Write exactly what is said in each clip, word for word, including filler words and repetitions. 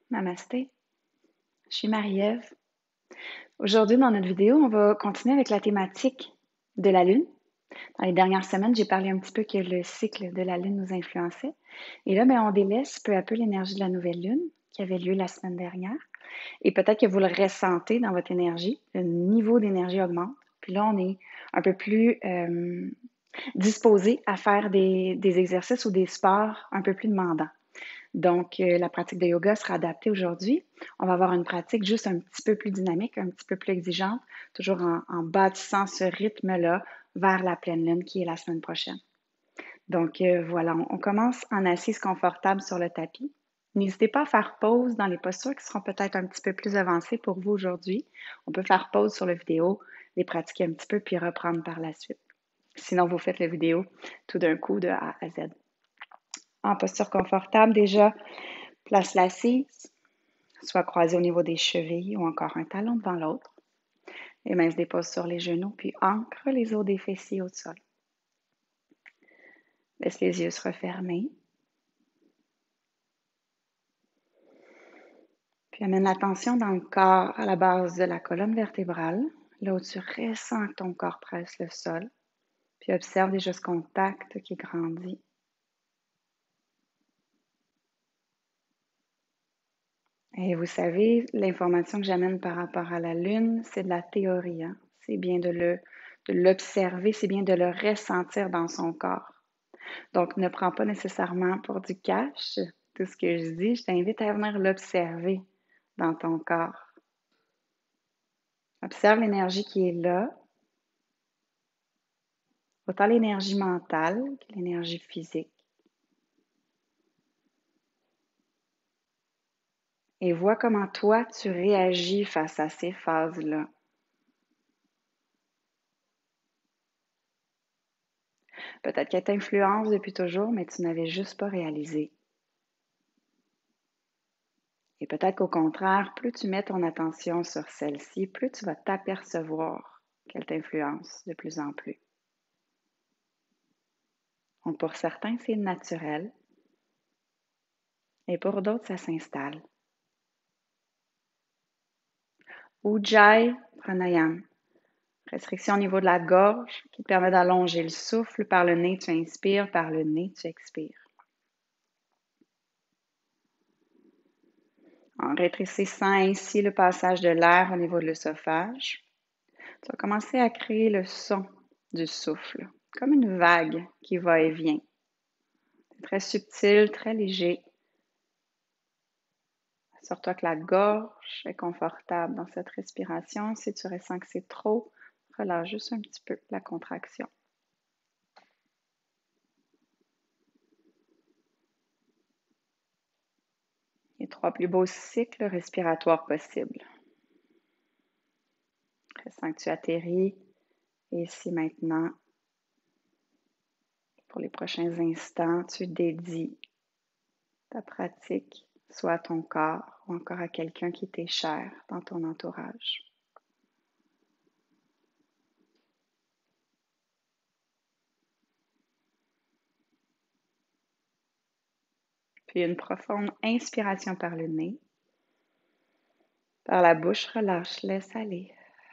Namasté, je suis Marie-Ève. Aujourd'hui, dans notre vidéo, on va continuer avec la thématique de la Lune. Dans les dernières semaines, j'ai parlé un petit peu que le cycle de la Lune nous influençait. Et là, bien, on délaisse peu à peu l'énergie de la nouvelle Lune qui avait lieu la semaine dernière. Et peut-être que vous le ressentez dans votre énergie. Le niveau d'énergie augmente. Puis là, on est un peu plus euh, disposé à faire des, des exercices ou des sports un peu plus demandants. Donc, euh, la pratique de yoga sera adaptée aujourd'hui. On va avoir une pratique juste un petit peu plus dynamique, un petit peu plus exigeante, toujours en, en bâtissant ce rythme-là vers la pleine lune qui est la semaine prochaine. Donc, euh, voilà, on, on commence en assise confortable sur le tapis. N'hésitez pas à faire pause dans les postures qui seront peut-être un petit peu plus avancées pour vous aujourd'hui. On peut faire pause sur la vidéo, les pratiquer un petit peu, puis reprendre par la suite. Sinon, vous faites la vidéo tout d'un coup de A à Z. En posture confortable, déjà, place l'assise, soit croisée au niveau des chevilles ou encore un talon devant l'autre. Les mains se déposent sur les genoux, puis ancre les os des fessiers au sol. Laisse les yeux se refermer. Puis amène l'attention dans le corps, à la base de la colonne vertébrale, là où tu ressens que ton corps presse le sol. Puis observe déjà ce contact qui grandit. Et vous savez, l'information que j'amène par rapport à la Lune, c'est de la théorie. Hein? C'est bien de le, de l'observer, c'est bien de le ressentir dans son corps. Donc, ne prends pas nécessairement pour du cash tout ce que je dis. Je t'invite à venir l'observer dans ton corps. Observe l'énergie qui est là, autant l'énergie mentale que l'énergie physique. Et vois comment toi, tu réagis face à ces phases-là. Peut-être qu'elle t'influence depuis toujours, mais tu n'avais juste pas réalisé. Et peut-être qu'au contraire, plus tu mets ton attention sur celle-ci, plus tu vas t'apercevoir qu'elle t'influence de plus en plus. Donc pour certains, c'est naturel. Et pour d'autres, ça s'installe. Ujjayi Pranayama. Restriction au niveau de la gorge qui te permet d'allonger le souffle. Par le nez, tu inspires. Par le nez, tu expires. En rétrécissant ainsi le passage de l'air au niveau de l'œsophage, tu vas commencer à créer le son du souffle, comme une vague qui va et vient. C'est très subtil, très léger. Assure-toi que la gorge est confortable dans cette respiration. Si tu ressens que c'est trop, relâche juste un petit peu la contraction. Les trois plus beaux cycles respiratoires possibles. Ressens que tu atterris ici maintenant. Pour les prochains instants, tu dédies ta pratique soit à ton corps ou encore à quelqu'un qui t'est cher dans ton entourage. Puis une profonde inspiration par le nez. Par la bouche, relâche, laisse aller.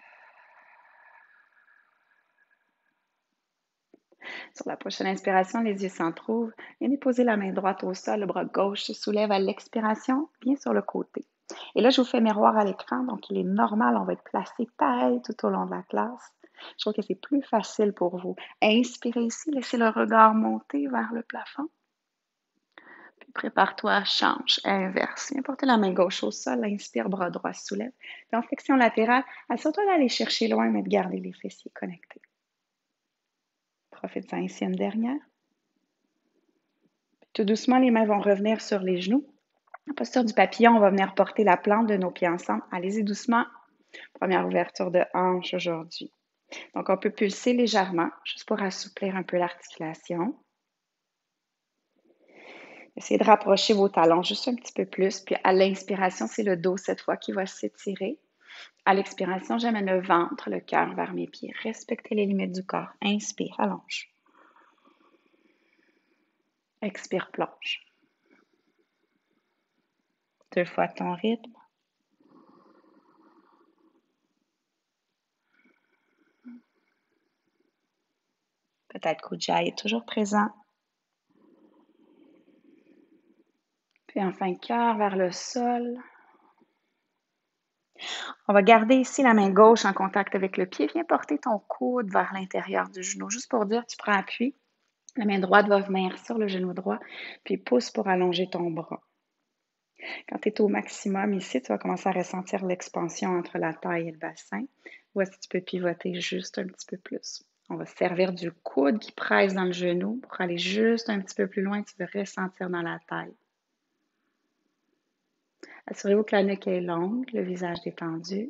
Sur la prochaine inspiration, les yeux s'entrouvent. Viens déposer la main droite au sol, le bras gauche se soulève à l'expiration, bien sur le côté. Et là, je vous fais miroir à l'écran, donc il est normal, on va être placé pareil tout au long de la classe. Je trouve que c'est plus facile pour vous. Inspirez ici, laissez le regard monter vers le plafond. Puis prépare-toi, change, inverse. Viens porter la main gauche au sol, inspire, bras droit se soulève. Puis en flexion latérale, assure-toi d'aller chercher loin, mais de garder les fessiers connectés. Profite-en ici une dernière. Puis tout doucement, les mains vont revenir sur les genoux. En posture du papillon, on va venir porter la plante de nos pieds ensemble. Allez-y doucement. Première ouverture de hanche aujourd'hui. Donc, on peut pulser légèrement, juste pour assouplir un peu l'articulation. Essayez de rapprocher vos talons juste un petit peu plus. Puis à l'inspiration, c'est le dos cette fois qui va s'étirer. À l'expiration, j'amène le ventre, le cœur vers mes pieds. Respectez les limites du corps. Inspire, allonge. Expire, plonge. Deux fois ton rythme. Peut-être qu'Ujjayi est toujours présent. Puis enfin, cœur vers le sol. On va garder ici la main gauche en contact avec le pied. Viens porter ton coude vers l'intérieur du genou. Juste pour dire, tu prends appui. La main droite va venir sur le genou droit, puis pousse pour allonger ton bras. Quand tu es au maximum ici, tu vas commencer à ressentir l'expansion entre la taille et le bassin. Voici, tu peux pivoter juste un petit peu plus. On va se servir du coude qui presse dans le genou pour aller juste un petit peu plus loin. Tu veux ressentir dans la taille. Assurez-vous que la nuque est longue, le visage détendu.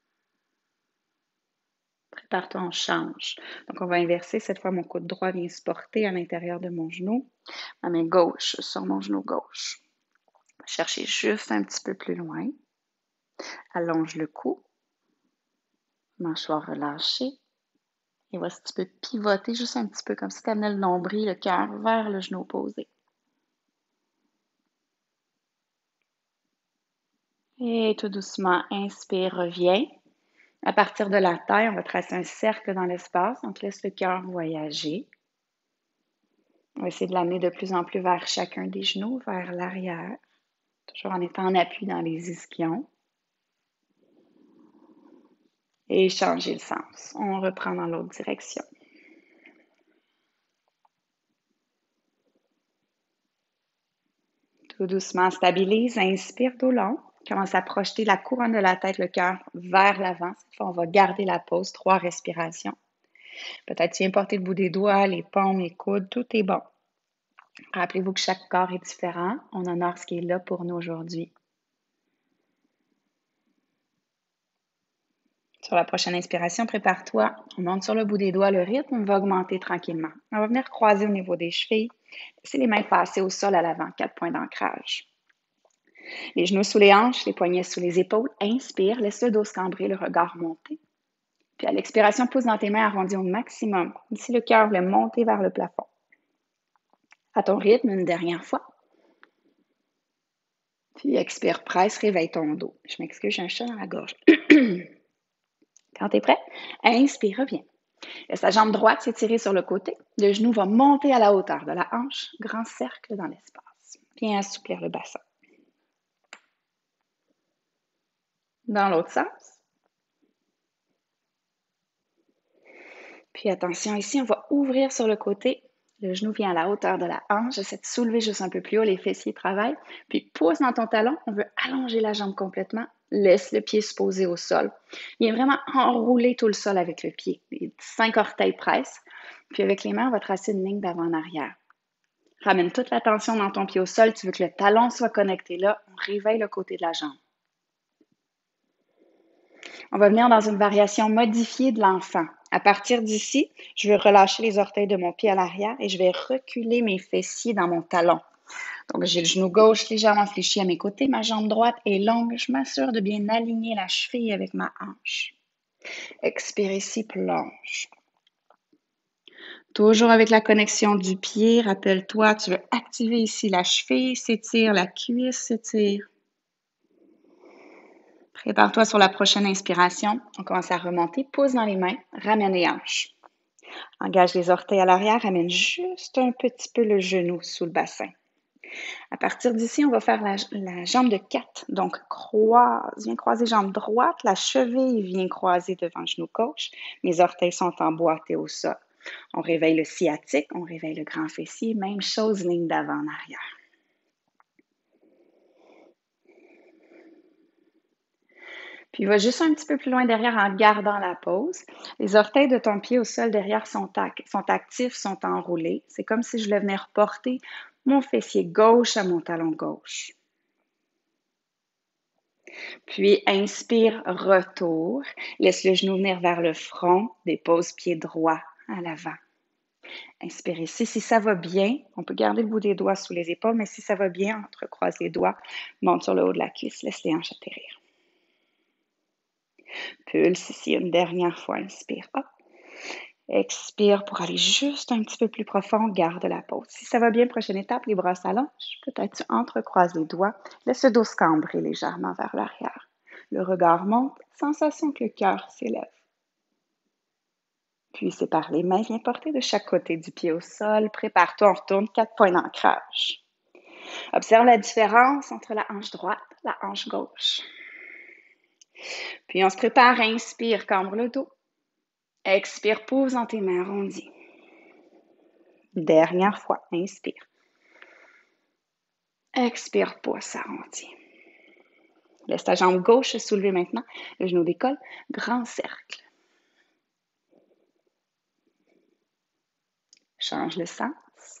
Prépare-toi, on change. Donc, on va inverser. Cette fois, mon coude droit vient se porter à l'intérieur de mon genou. Ma main gauche sur mon genou gauche. Cherchez juste un petit peu plus loin. Allonge le cou. Mâchoire relâchée. Et voici, tu peux pivoter juste un petit peu comme si tu amenais le nombril, le cœur vers le genou opposé. Et tout doucement, inspire, reviens. À partir de la taille, on va tracer un cercle dans l'espace. Donc, laisse le cœur voyager. On va essayer de l'amener de plus en plus vers chacun des genoux, vers l'arrière. Toujours en étant en appui dans les ischions. Et changer le sens. On reprend dans l'autre direction. Tout doucement, stabilise, inspire tout long. Commence à projeter la couronne de la tête, le cœur vers l'avant. Cette fois, on va garder la pause, trois respirations. Peut-être tu viens porter le bout des doigts, les paumes, les coudes, tout est bon. Rappelez-vous que chaque corps est différent. On honore ce qui est là pour nous aujourd'hui. Sur la prochaine inspiration, prépare-toi. On monte sur le bout des doigts, le rythme va augmenter tranquillement. On va venir croiser au niveau des chevilles. Laissez les mains passer au sol à l'avant, quatre points d'ancrage. Les genoux sous les hanches, les poignets sous les épaules. Inspire, laisse le dos se cambrer, le regard monter. Puis à l'expiration, pousse dans tes mains arrondies au maximum. Ici, le cœur voulait monter vers le plafond. À ton rythme, une dernière fois. Puis expire, presse, réveille ton dos. Je m'excuse, j'ai un chat dans la gorge. Quand tu es prêt, inspire, reviens. Laisse la jambe droite s'étirer sur le côté. Le genou va monter à la hauteur de la hanche. Grand cercle dans l'espace. Viens assouplir le bassin. Dans l'autre sens. Puis attention, ici, on va ouvrir sur le côté. Le genou vient à la hauteur de la hanche. J'essaie de soulever juste un peu plus haut. Les fessiers travaillent. Puis pousse dans ton talon. On veut allonger la jambe complètement. Laisse le pied se poser au sol. Viens vraiment enrouler tout le sol avec le pied. Les cinq orteils pressent. Puis avec les mains, on va tracer une ligne d'avant en arrière. Ramène toute la tension dans ton pied au sol. Tu veux que le talon soit connecté là. On réveille le côté de la jambe. On va venir dans une variation modifiée de l'enfant. À partir d'ici, je vais relâcher les orteils de mon pied à l'arrière et je vais reculer mes fessiers dans mon talon. Donc, j'ai le genou gauche légèrement fléchi à mes côtés, ma jambe droite est longue. Je m'assure de bien aligner la cheville avec ma hanche. Expire ici, plonge. Toujours avec la connexion du pied, rappelle-toi, tu veux activer ici la cheville, s'étire, la cuisse s'étire. Prépare-toi sur la prochaine inspiration. On commence à remonter, pouce dans les mains, ramène les hanches. Engage les orteils à l'arrière, ramène juste un petit peu le genou sous le bassin. À partir d'ici, on va faire la, la jambe de quatre. Donc, croise, viens croiser jambe droite, la cheville vient croiser devant le genou gauche. Mes orteils sont emboîtés au sol. On réveille le sciatique, on réveille le grand fessier. Même chose, ligne d'avant en arrière. Puis, va juste un petit peu plus loin derrière en gardant la pose. Les orteils de ton pied au sol derrière sont, ac- sont actifs, sont enroulés. C'est comme si je voulais venir porter mon fessier gauche à mon talon gauche. Puis, inspire, retour. Laisse le genou venir vers le front. Dépose pied droit à l'avant. Inspire ici. Si ça va bien, on peut garder le bout des doigts sous les épaules, mais si ça va bien, entrecroise les doigts, monte sur le haut de la cuisse, laisse les hanches atterrir. Pulse ici une dernière fois, inspire, hop. Expire pour aller juste un petit peu plus profond. Garde la pause. Si ça va bien, prochaine étape, les bras s'allongent. Peut-être tu entrecroises les doigts. Laisse le dos se cambrer légèrement vers l'arrière. Le regard monte. Sensation que le cœur s'élève. Puis sépare les mains. Viens porter de chaque côté du pied au sol. Prépare-toi, on retourne. Quatre points d'ancrage. Observe la différence entre la hanche droite et la hanche gauche. Puis on se prépare. Inspire, cambre le dos. Expire, pose dans tes mains arrondies. Dernière fois, inspire. Expire, pouce arrondi. Laisse ta jambe gauche se soulever maintenant. Le genou décolle. Grand cercle. Change le sens.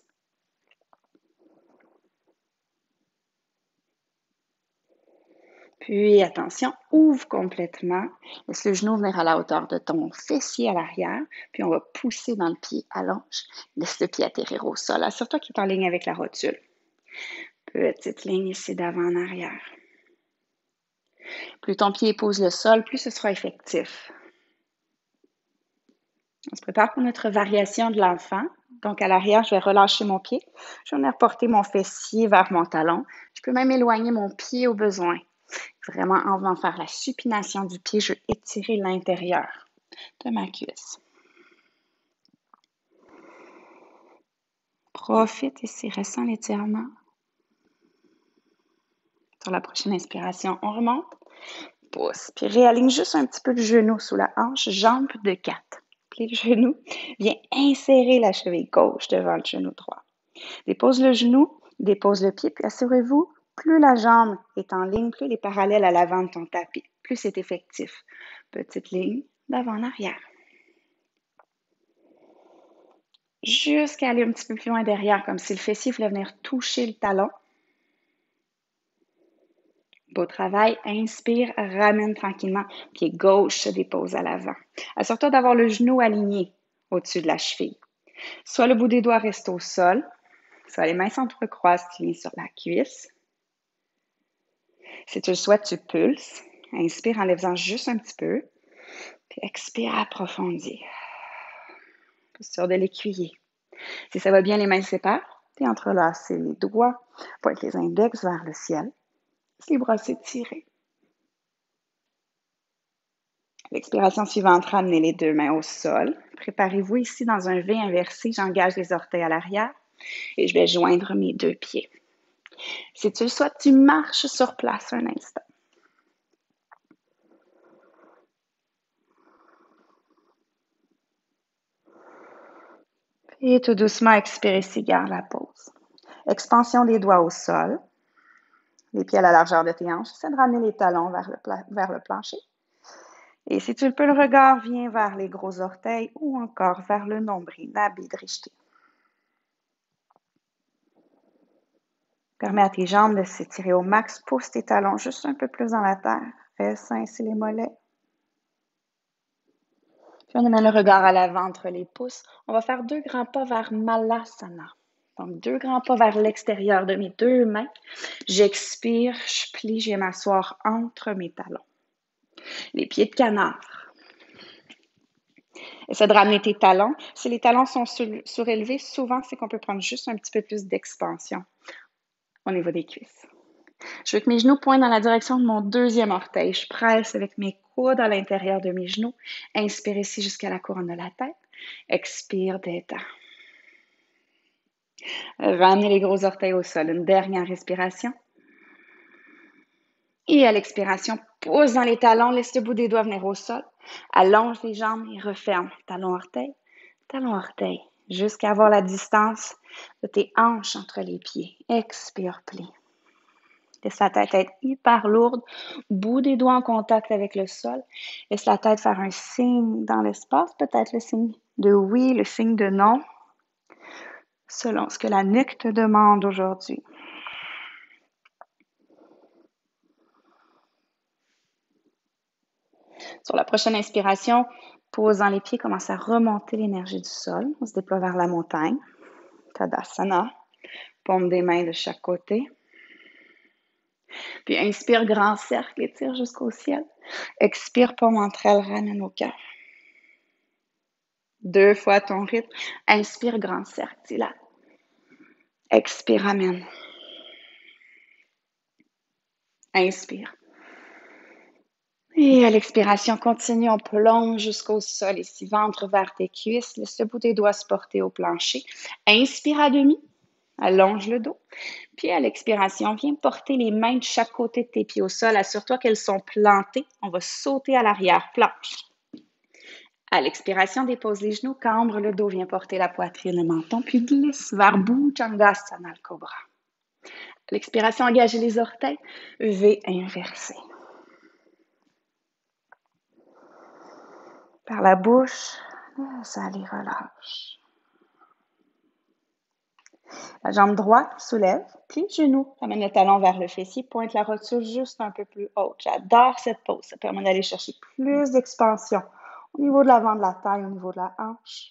Puis, attention, ouvre complètement. Laisse le genou venir à la hauteur de ton fessier à l'arrière. Puis, on va pousser dans le pied. Allonge. Laisse le pied atterrir au sol. Assure-toi qu'il est en ligne avec la rotule. Petite ligne ici d'avant en arrière. Plus ton pied épouse le sol, plus ce sera effectif. On se prépare pour notre variation de l'enfant. Donc, à l'arrière, je vais relâcher mon pied. Je vais venir porter mon fessier vers mon talon. Je peux même éloigner mon pied au besoin. Vraiment, en venant faire la supination du pied, je vais étirer l'intérieur de ma cuisse. Profite ici, ressens l'étirement. Sur la prochaine inspiration, on remonte. Pousse. Puis réaligne juste un petit peu le genou sous la hanche. Jambe de quatre. Plie le genou. Viens insérer la cheville gauche devant le genou droit. Dépose le genou, dépose le pied, puis assurez-vous, plus la jambe est en ligne, plus elle est parallèle à l'avant de ton tapis, plus c'est effectif. Petite ligne d'avant en arrière. Jusqu'à aller un petit peu plus loin derrière, comme si le fessier voulait venir toucher le talon. Beau travail. Inspire, ramène tranquillement. Pied gauche se dépose à l'avant. Assure-toi d'avoir le genou aligné au-dessus de la cheville. Soit le bout des doigts reste au sol, soit les mains s'entrecroisent, tu viens sur la cuisse. Si tu le souhaites, tu pulses. Inspire en les faisant juste un petit peu. Puis expire, approfondis. Posture de l'écuyer. Si ça va bien, les mains se séparent. Puis entrelacer les doigts. Pointe les index vers le ciel. Les bras s'étirent. L'expiration suivante, ramenez les deux mains au sol. Préparez-vous ici dans un V inversé. J'engage les orteils à l'arrière et je vais joindre mes deux pieds. Si tu le souhaites, tu marches sur place un instant. Et tout doucement, expire ici, garde la pause. Expansion des doigts au sol. Les pieds à la largeur de tes hanches. Essaie de ramener les talons vers le, vers le plancher. Et si tu le peux, le regard vient vers les gros orteils ou encore vers le nombril, Nabhi Drishti. Permets à tes jambes de s'étirer au max. Pousse tes talons juste un peu plus dans la terre. Reste ainsi les mollets. Puis on amène le regard à l'avant entre les pouces. On va faire deux grands pas vers Malasana. Donc, deux grands pas vers l'extérieur de mes deux mains. J'expire, je plie, je viens m'asseoir entre mes talons. Les pieds de canard. Essaie de ramener tes talons. Si les talons sont surélevés, souvent, c'est qu'on peut prendre juste un petit peu plus d'expansion au niveau des cuisses. Je veux que mes genoux pointent dans la direction de mon deuxième orteil. Je presse avec mes coudes à l'intérieur de mes genoux. Inspire ici jusqu'à la couronne de la tête. Expire, détends. Ramenez les gros orteils au sol. Une dernière respiration. Et à l'expiration, pousse dans les talons. Laisse le bout des doigts venir au sol. Allonge les jambes et referme. Talon-orteil, talon-orteil. Jusqu'à avoir la distance de tes hanches entre les pieds. Expire, plie. Laisse la tête être hyper lourde. Bout des doigts en contact avec le sol. Laisse la tête faire un signe dans l'espace. Peut-être le signe de oui, le signe de non. Selon ce que la nuque te demande aujourd'hui. Sur la prochaine inspiration, posant les pieds, commence à remonter l'énergie du sol. On se déploie vers la montagne. Tadasana. Paume des mains de chaque côté. Puis inspire, grand cercle, étire jusqu'au ciel. Expire, paume entre elles, ramène au cœur. Deux fois ton rythme. Inspire, grand cercle, dis là. Expire, ramène. Inspire. Et à l'expiration, continue, on plonge jusqu'au sol, ici, ventre vers tes cuisses, laisse le bout des doigts se porter au plancher. Inspire à demi, allonge le dos. Puis à l'expiration, viens porter les mains de chaque côté de tes pieds au sol. Assure-toi qu'elles sont plantées. On va sauter à l'arrière, planche. À l'expiration, dépose les genoux, cambre le dos, viens porter la poitrine, le menton, puis glisse vers Bhujangasana, le cobra. À l'expiration, engagez les orteils, V inversé. Par la bouche, ça les relâche. La jambe droite, soulève, plie le genou, ramène le talon vers le fessier, pointe la rotule juste un peu plus haute. J'adore cette pose, ça permet d'aller chercher plus d'expansion au niveau de l'avant de la taille, au niveau de la hanche.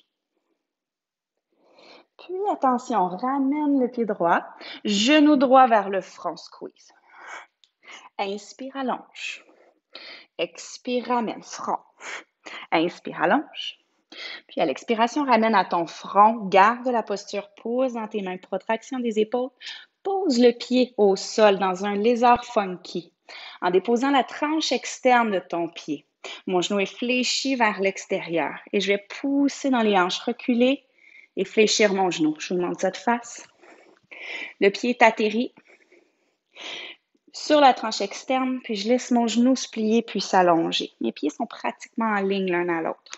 Puis attention, ramène le pied droit, genou droit vers le front, squeeze. Inspire, allonge. Expire, ramène, front. Inspire, allonge. Puis à l'expiration, ramène à ton front, garde la posture, pose dans tes mains, protraction des épaules, pose le pied au sol dans un lézard funky, en déposant la tranche externe de ton pied. Mon genou est fléchi vers l'extérieur et je vais pousser dans les hanches, reculer et fléchir mon genou. Je vous montre ça de face. Le pied est atterri sur la tranche externe, puis je laisse mon genou se plier puis s'allonger. Mes pieds sont pratiquement en ligne l'un à l'autre.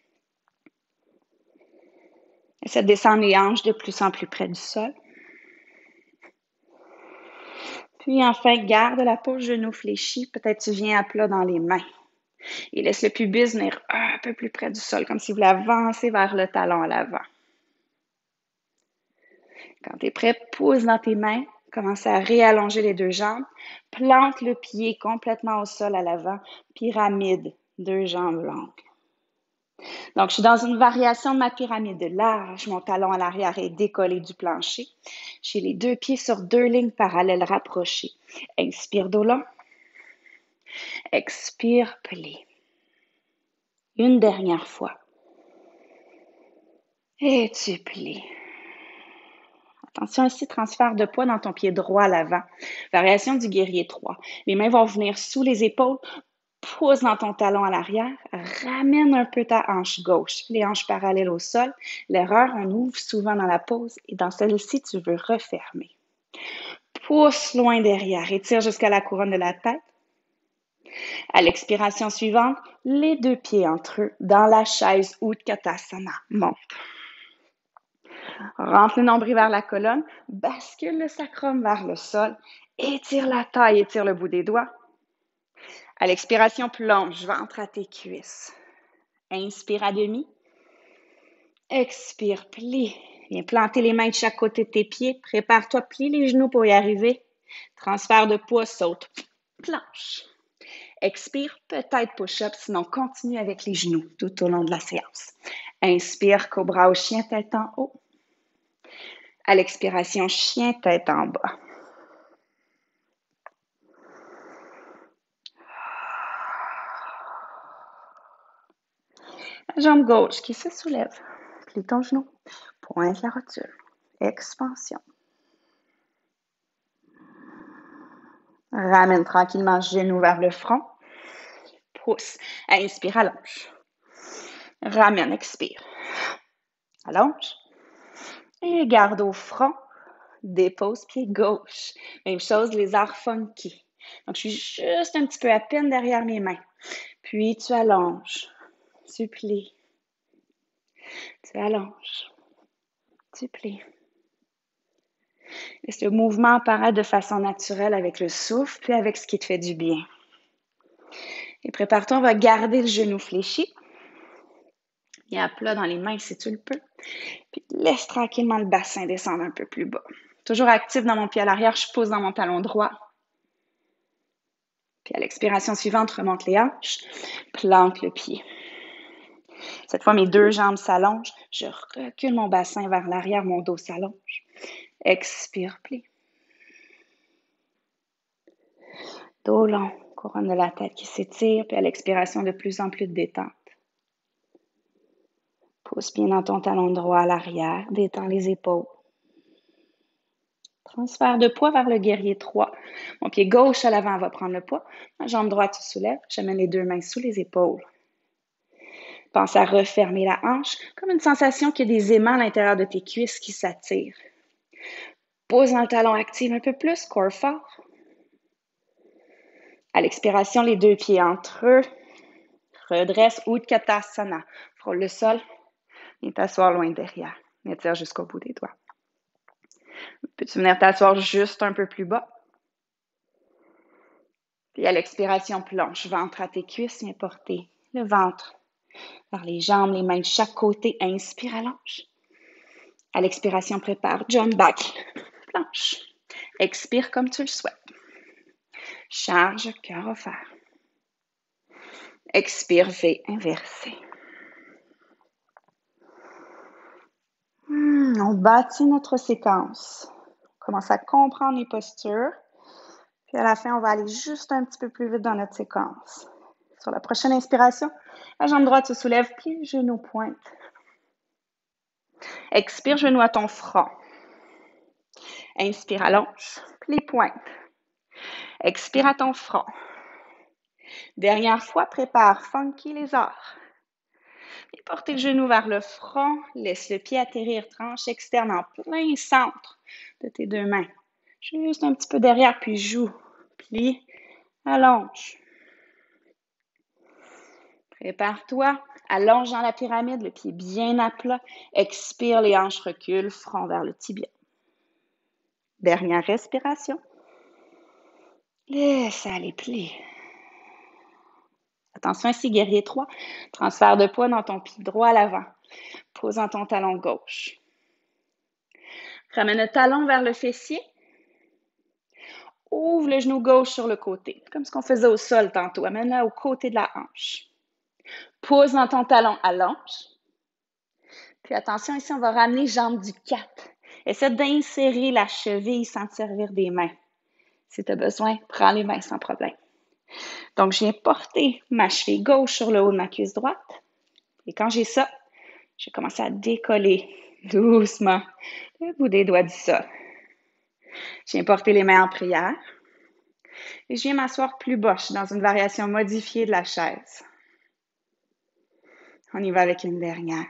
Essaie de descendre les hanches de plus en plus près du sol. Puis enfin, garde la pose genou fléchi. Peut-être tu viens à plat dans les mains. Et laisse le pubis venir un peu plus près du sol, comme si vous voulez avancer vers le talon à l'avant. Quand tu es prêt, pousse dans tes mains. Commence à réallonger les deux jambes. Plante le pied complètement au sol à l'avant. Pyramide, deux jambes longues. Donc, je suis dans une variation de ma pyramide large. Mon talon à l'arrière est décollé du plancher. J'ai les deux pieds sur deux lignes parallèles rapprochées. Inspire, dos long. Expire, plie. Une dernière fois. Et tu plies. Attention ici, transfert de poids dans ton pied droit à l'avant. Variation du guerrier trois. Les mains vont venir sous les épaules. Pousse dans ton talon à l'arrière. Ramène un peu ta hanche gauche. Les hanches parallèles au sol. L'erreur, on ouvre souvent dans la pose. Et dans celle-ci, tu veux refermer. Pousse loin derrière. Étire jusqu'à la couronne de la tête. À l'expiration suivante, les deux pieds entre eux dans la chaise Utkatasana. Monte. Rentre le nombril vers la colonne, bascule le sacrum vers le sol, étire la taille, étire le bout des doigts. À l'expiration, plonge, ventre à tes cuisses. Inspire à demi. Expire, plie. Viens planter les mains de chaque côté de tes pieds. Prépare-toi, plie les genoux pour y arriver. Transfert de poids, saute. Planche. Expire, peut-être push-up, sinon continue avec les genoux tout au long de la séance. Inspire, cobra au chien, tête en haut. À l'expiration, chien, tête en bas. La jambe gauche qui se soulève. Plie ton genou. Pointe la rotule. Expansion. Ramène tranquillement le genou vers le front. Pousse. Inspire, allonge. Ramène, expire. Allonge. Et garde au front. Dépose pied gauche. Même chose, les arcs funky. Donc, je suis juste un petit peu à peine derrière mes mains. Puis, tu allonges. Tu plies. Tu allonges. Tu plies. Laisse le mouvement apparaître de façon naturelle avec le souffle, puis avec ce qui te fait du bien. Et prépare-toi, on va garder le genou fléchi. Viens à plat dans les mains si tu le peux. Puis laisse tranquillement le bassin descendre un peu plus bas. Toujours actif dans mon pied à l'arrière, je pose dans mon talon droit. Puis à l'expiration suivante, remonte les hanches, plante le pied. Cette fois, mes deux jambes s'allongent. Je recule mon bassin vers l'arrière, mon dos s'allonge. Expire, plie. Dos long, couronne de la tête qui s'étire, puis à l'expiration, de plus en plus de détente. Pousse bien dans ton talon droit à l'arrière. Détends les épaules. Transfert de poids vers le guerrier trois. Mon pied gauche à l'avant va prendre le poids. Ma jambe droite se soulève. J'amène les deux mains sous les épaules. Pense à refermer la hanche, comme une sensation qu'il y a des aimants à l'intérieur de tes cuisses qui s'attirent. Pose dans le talon, active un peu plus, corps fort. À l'expiration, les deux pieds entre eux. Redresse Utkatasana. Frôle le sol. Viens t'asseoir loin derrière. Étire jusqu'au bout des doigts. Peux-tu venir t'asseoir juste un peu plus bas? Puis à l'expiration, plonge. Ventre à tes cuisses. Viens porter le ventre vers les jambes, les mains de chaque côté. Inspire, allonge. À l'expiration, prépare. Jump back. Planche. Expire comme tu le souhaites. Charge, cœur offert. Expire, V inversé. Hmm, on bâtit notre séquence. On commence à comprendre les postures. Puis à la fin, on va aller juste un petit peu plus vite dans notre séquence. Sur la prochaine inspiration, la jambe droite se soulève, plie, genou pointe. Expire, genou à ton front. Inspire, allonge, plie, pointe. Expire à ton front. Dernière fois, prépare funky les arts. Et portez le genou vers le front, laisse le pied atterrir, tranche externe en plein centre de tes deux mains. Juste un petit peu derrière, puis joue, plie, allonge. Prépare-toi, allonge dans la pyramide, le pied bien à plat. Expire, les hanches reculent, front vers le tibia. Dernière respiration. Laisse aller, plie. Attention ici, guerrier trois. Transfert de poids dans ton pied droit à l'avant. Pose dans ton talon gauche. Ramène le talon vers le fessier. Ouvre le genou gauche sur le côté, comme ce qu'on faisait au sol tantôt. Amène-le au côté de la hanche. Pose dans ton talon, allonge. Puis attention, ici, on va ramener jambe du quatre. Essaie d'insérer la cheville sans te servir des mains. Si tu as besoin, prends les mains sans problème. Donc, je viens porter ma cheville gauche sur le haut de ma cuisse droite. Et quand j'ai ça, je vais commencer à décoller doucement le bout des doigts du sol. Je viens porter les mains en prière. Et je viens m'asseoir plus bas. Je suis dans une variation modifiée de la chaise. On y va avec une dernière.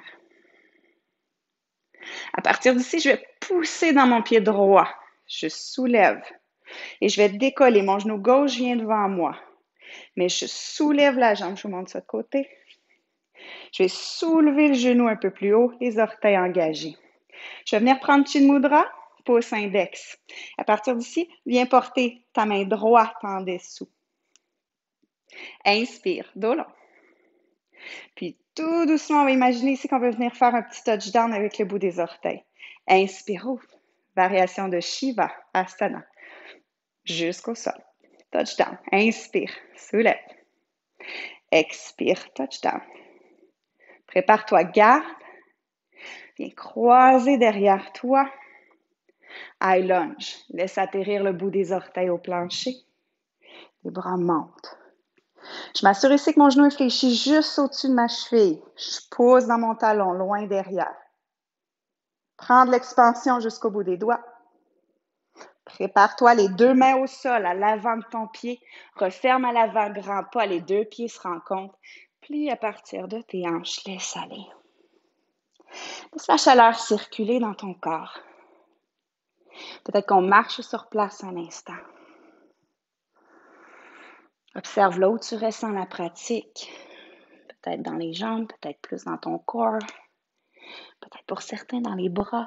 À partir d'ici, je vais pousser dans mon pied droit. Je soulève. Et je vais décoller. Mon genou gauche vient devant moi. Mais je soulève la jambe. Je vous montre ça de côté. Je vais soulever le genou un peu plus haut, les orteils engagés. Je vais venir prendre Chin Mudra, pouce index. À partir d'ici, viens porter ta main droite en dessous. Inspire, dos long. Puis tout doucement, on va imaginer ici qu'on va venir faire un petit touchdown avec le bout des orteils. Inspire, ouvre. Variation de Shiva, Asana. Jusqu'au sol. Touchdown. Inspire, soulève. Expire, touchdown. Prépare-toi, garde. Viens croiser derrière toi. High lunge. Laisse atterrir le bout des orteils au plancher. Les bras montent. Je m'assure ici que mon genou est fléchi juste au-dessus de ma cheville. Je pose dans mon talon, loin derrière. Prends de l'expansion jusqu'au bout des doigts. Prépare-toi les deux mains au sol, à l'avant de ton pied. Referme à l'avant, grand pas, les deux pieds se rencontrent. Plie à partir de tes hanches, laisse aller. Laisse la chaleur circuler dans ton corps. Peut-être qu'on marche sur place un instant. Observe là où tu ressens la pratique. Peut-être dans les jambes, peut-être plus dans ton corps. Peut-être pour certains dans les bras.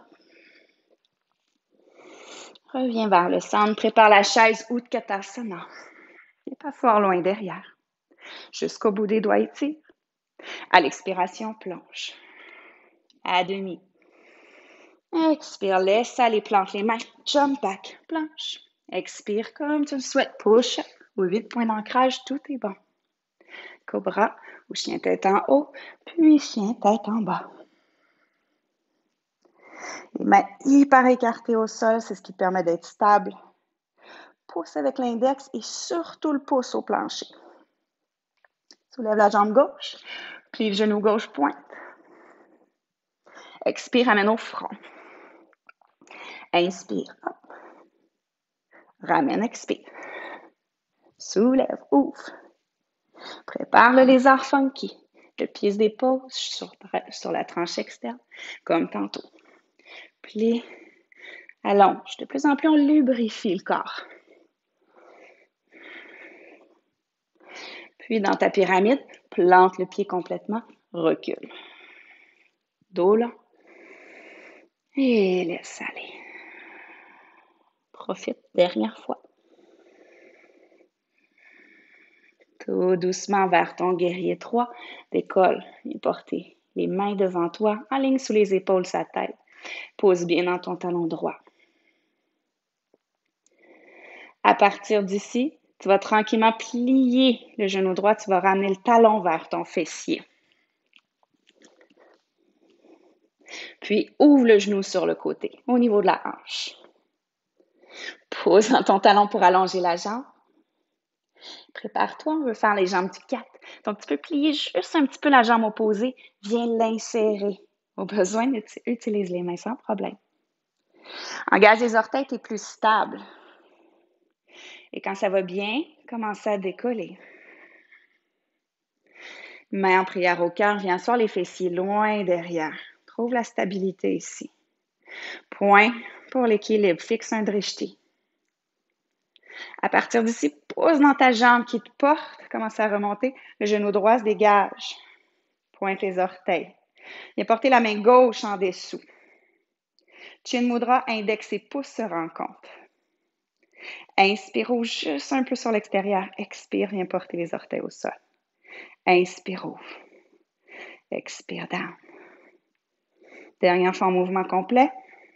Reviens vers le centre. Prépare la chaise Utkatasana. Viens t'asseoir loin derrière. Jusqu'au bout des doigts, étire. À l'expiration, plonge. À demi. Expire, laisse aller, planche les mains. Jump back, planche. Expire comme tu le souhaites. Push ou huit points d'ancrage, tout est bon. Cobra ou chien tête en haut, puis chien tête en bas. Les mains hyper écartées au sol, c'est ce qui te permet d'être stable. Pouce avec l'index et surtout le pouce au plancher. Soulève la jambe gauche, plie le genou gauche, pointe. Expire, ramène au front. Inspire. Hop. Ramène, expire. Soulève, ouvre. Prépare le lézard funky. Le pied se dépose sur, sur la tranche externe, comme tantôt. Plie, allonge. De plus en plus, on lubrifie le corps. Puis, dans ta pyramide, plante le pied complètement, recule. Dos là. Et laisse aller. Profite, dernière fois. Tout doucement vers ton guerrier trois. Décolle et porter les mains devant toi, en ligne sous les épaules, sa tête. Pose bien dans ton talon droit. À partir d'ici, tu vas tranquillement plier le genou droit. Tu vas ramener le talon vers ton fessier. Puis, ouvre le genou sur le côté, au niveau de la hanche. Pose dans ton talon pour allonger la jambe. Prépare-toi, on veut faire les jambes du quatre. Donc, tu peux plier juste un petit peu la jambe opposée. Viens l'insérer. Au besoin, utilise les mains sans problème. Engage les orteils, tu es plus stable. Et quand ça va bien, commence à décoller. Main en prière au cœur, viens asseoir les fessiers loin derrière. Trouve la stabilité ici. Point pour l'équilibre, fixe un drishti. À partir d'ici, pose dans ta jambe qui te porte, commence à remonter. Le genou droit se dégage. Pointe les orteils. Viens porter la main gauche en dessous. Chin Mudra, index et pouce se rencontrent. Inspire, ouvre juste un peu sur l'extérieur. Expire, viens porter les orteils au sol. Inspire, ouvre. Expire, down. Dernière fois en mouvement complet.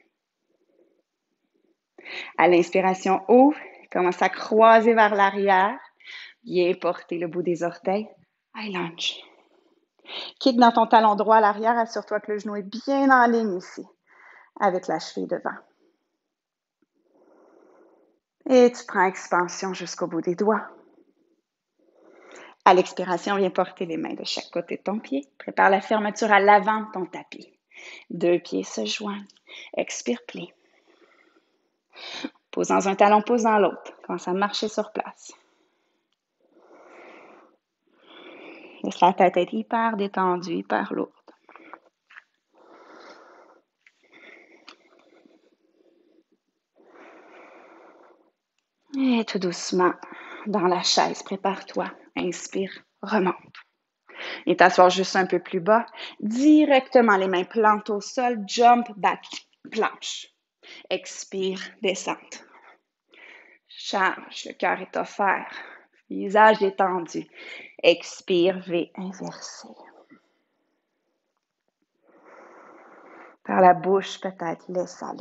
À l'inspiration, ouvre. Commence à croiser vers l'arrière. Viens porter le bout des orteils. I lunge. Kick dans ton talon droit à l'arrière. Assure-toi que le genou est bien en ligne ici, avec la cheville devant. Et tu prends expansion jusqu'au bout des doigts. À l'expiration, viens porter les mains de chaque côté de ton pied. Prépare la fermeture à l'avant de ton tapis. Deux pieds se joignent. Expire, plie. Pose dans un talon, pose dans l'autre. Commence à marcher sur place. Laisse la tête être hyper détendue, hyper lourde. Et tout doucement, dans la chaise, prépare-toi. Inspire, remonte. Et t'asseoir juste un peu plus bas. Directement les mains plantent au sol. Jump back, planche. Expire, descente. Charge, le cœur est offert. Visage détendu. Expire, V inversé. Par la bouche, peut-être, laisse aller.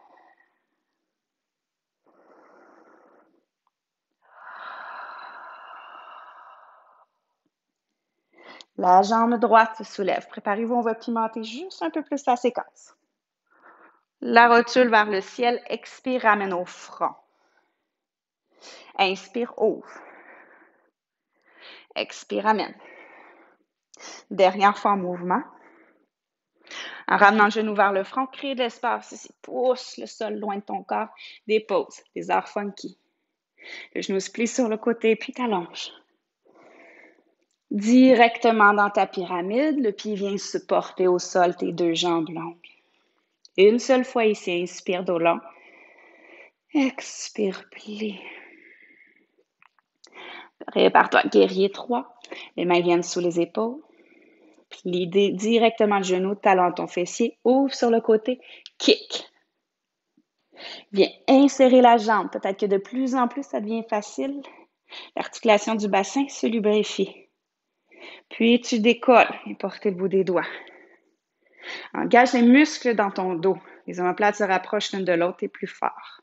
La jambe droite se soulève. Préparez-vous, on va pimenter juste un peu plus la séquence. La rotule vers le ciel. Expire, ramène au front. Inspire, ouvre. Expire, ramène. Dernière fois en mouvement. En ramenant le genou vers le front, crée de l'espace ici. Pousse le sol loin de ton corps. Dépose. Les arts funky. Le genou se plie sur le côté, puis t'allonges. Directement dans ta pyramide, le pied vient se porter au sol, tes deux jambes longues. Une seule fois ici, inspire dos long. Expire, plie. Prépare-toi, guerrier trois. Les mains viennent sous les épaules. Plie directement le genou, talon ton fessier. Ouvre sur le côté. Kick. Viens insérer la jambe. Peut-être que de plus en plus, ça devient facile. L'articulation du bassin se lubrifie. Puis tu décolles et portes le bout des doigts. Engage les muscles dans ton dos. Les omoplates se rapprochent l'une de l'autre et plus fort.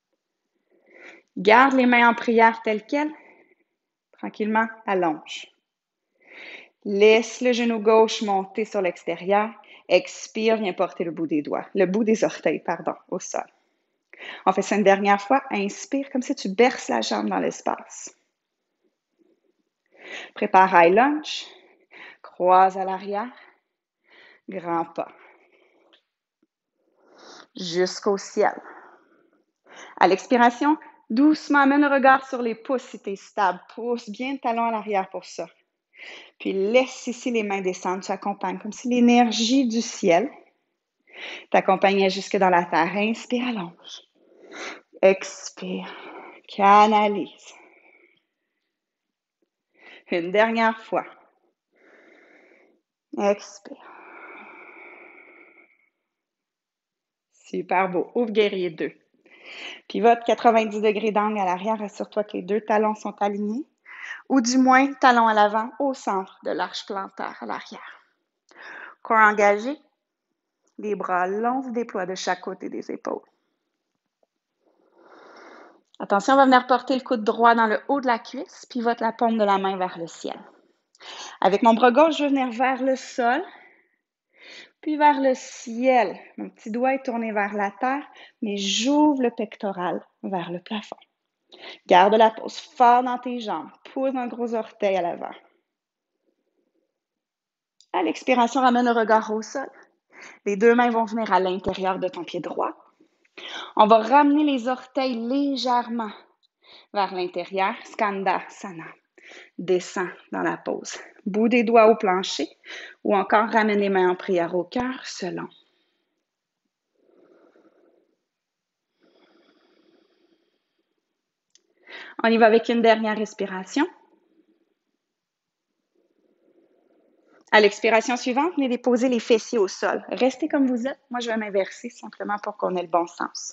Garde les mains en prière telles quelles. Tranquillement, allonge. Laisse le genou gauche monter sur l'extérieur. Expire, viens porter le bout des doigts, le bout des orteils, pardon, au sol. On fait ça une dernière fois. Inspire, comme si tu berces la jambe dans l'espace. Prépare high lunge. Croise à l'arrière. Grand pas. jusqu'au ciel. À l'expiration, doucement, amène le regard sur les pouces si tu es stable. Pousse bien le talon à l'arrière pour ça. Puis laisse ici les mains descendre. Tu accompagnes comme si l'énergie du ciel t'accompagnait jusque dans la terre. Inspire, allonge. Expire. Canalise. Une dernière fois. Expire. Super beau. Ouvre guerrier deux. Pivote quatre-vingt-dix degrés d'angle à l'arrière. Assure-toi que les deux talons sont alignés. Ou du moins, talons à l'avant au centre de l'arche plantaire à l'arrière. Corps engagé. Les bras longs se déploient de chaque côté des épaules. Attention, on va venir porter le coude droit dans le haut de la cuisse. Pivote la paume de la main vers le ciel. Avec mon bras gauche, je vais venir vers le sol. Puis vers le ciel. Mon petit doigt est tourné vers la terre, mais j'ouvre le pectoral vers le plafond. Garde la pose fort dans tes jambes. Pousse un gros orteil à l'avant. À l'expiration, ramène le regard au sol. Les deux mains vont venir à l'intérieur de ton pied droit. On va ramener les orteils légèrement vers l'intérieur. Skandasana. Descends dans la pose. Bout des doigts au plancher ou encore ramène les mains en prière au cœur selon. On y va avec une dernière respiration. À l'expiration suivante, venez déposer les fessiers au sol. Restez comme vous êtes. Moi, je vais m'inverser simplement pour qu'on ait le bon sens.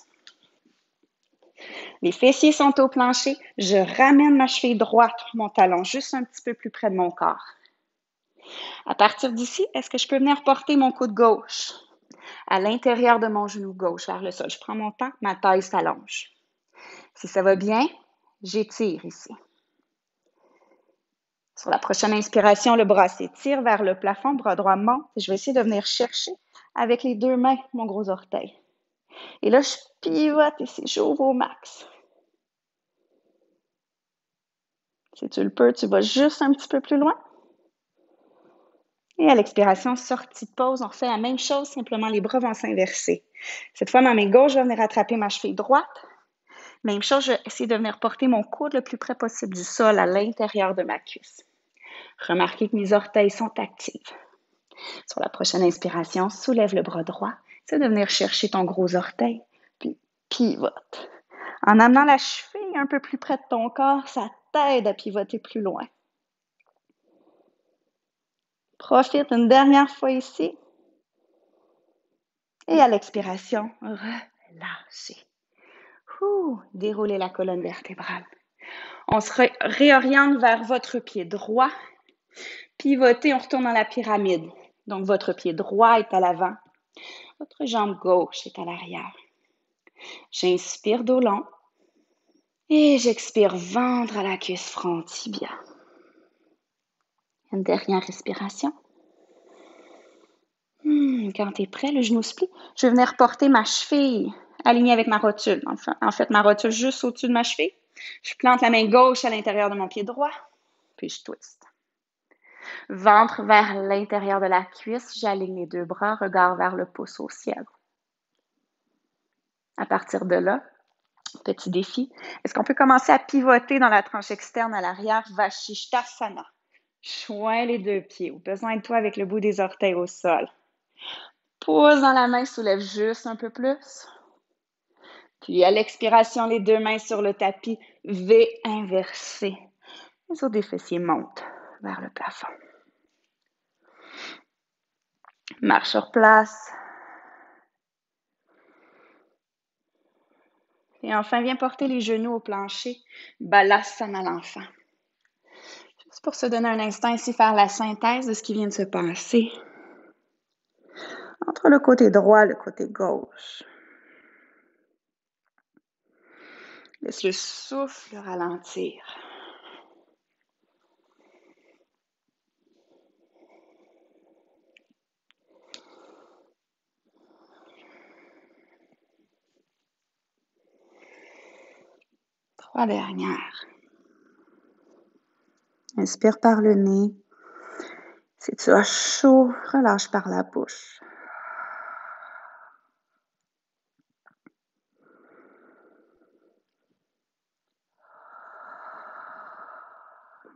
Les fessiers sont au plancher. Je ramène ma cheville droite, mon talon juste un petit peu plus près de mon corps. À partir d'ici, est-ce que je peux venir porter mon coude gauche à l'intérieur de mon genou gauche vers le sol? Je prends mon temps, ma taille s'allonge. Si ça va bien, j'étire ici. Sur la prochaine inspiration, le bras s'étire vers le plafond, bras droit monte. Je vais essayer de venir chercher avec les deux mains mon gros orteil. Et là, je pivote ici, j'ouvre au max. Si tu le peux, tu vas juste un petit peu plus loin. Et à l'expiration, sortie de pause, on refait la même chose, simplement les bras vont s'inverser. Cette fois, ma main gauche, je vais venir attraper ma cheville droite. Même chose, je vais essayer de venir porter mon coude le plus près possible du sol à l'intérieur de ma cuisse. Remarquez que mes orteils sont actifs. Sur la prochaine inspiration, soulève le bras droit. C'est de venir chercher ton gros orteil, puis pivote. En amenant la cheville un peu plus près de ton corps, ça t'aide à pivoter plus loin. Profite une dernière fois ici. Et à l'expiration, relâchez. Ouh, déroulez la colonne vertébrale. On se ré- réoriente vers votre pied droit. Pivotez, on retourne dans la pyramide. Donc, votre pied droit est à l'avant. Votre jambe gauche est à l'arrière. J'inspire dos long. Et j'expire ventre à la cuisse, front, tibia. Une dernière respiration. Hmm, quand tu es prêt, le genou se plie. Je vais venir porter ma cheville alignée avec ma rotule. Enfin, en fait, ma rotule juste au-dessus de ma cheville. Je plante la main gauche à l'intérieur de mon pied droit. Puis je twist. Ventre vers l'intérieur de la cuisse. J'aligne les deux bras, regard vers le pouce au ciel. À partir de là, petit défi. Est-ce qu'on peut commencer à pivoter dans la tranche externe à l'arrière? Vasishtasana. Joins les deux pieds. Au besoin de toi avec le bout des orteils au sol. Pouce dans la main, soulève juste un peu plus. Puis à l'expiration, les deux mains sur le tapis. V inversé. Les os des fessiers montent vers le plafond. Marche sur place. Et enfin, viens porter les genoux au plancher. Balasana l'enfant. Juste pour se donner un instant ici, faire la synthèse de ce qui vient de se passer. Entre le côté droit et le côté gauche. Laisse le souffle ralentir. Trois dernières. Inspire par le nez. Si tu as chaud, relâche par la bouche.